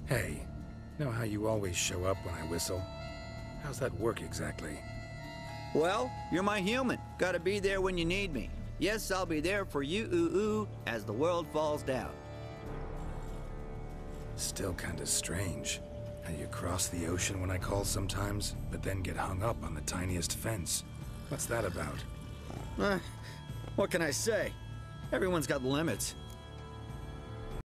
Hey, know how you always show up when I whistle? How's that work exactly? Well, you're my human. Gotta be there when you need me. Yes, I'll be there for you, ooh, as the world falls down. Still kinda strange. How you cross the ocean when I call sometimes, but then get hung up on the tiniest fence. What's that about? What can I say? Everyone's got limits.